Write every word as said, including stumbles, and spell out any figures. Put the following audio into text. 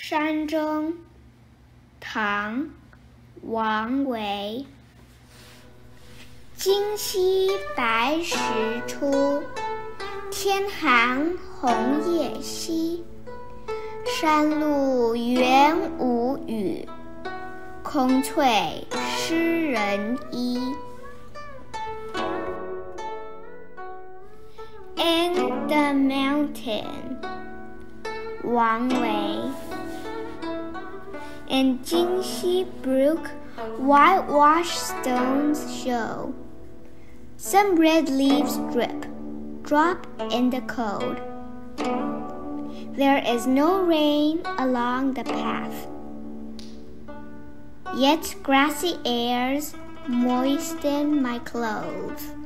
山中，唐·王维。今夕白石出，天寒红叶稀。山路原无雨，空翠湿人衣。In the mountain, 王维。In Jingxi Brook, whitewashed stones show. Some red leaves drip, drop in the cold. There is no rain along the path, yet grassy airs moisten my clothes.